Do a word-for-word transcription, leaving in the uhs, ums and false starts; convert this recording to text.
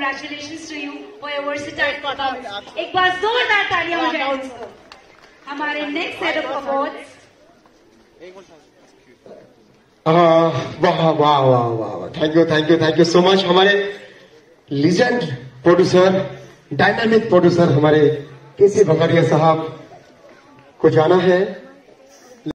Congratulations to you for your versatile performance. एक बार जोरदार तालियां हो जाए उसको. हमारे next set of awards. वाह वाह वाह वाह, thank you thank you thank you so much. हमारे लीजेंड प्रोड्यूसर, डायनामिक प्रोड्यूसर हमारे केसी बकरिया साहब को जाना है.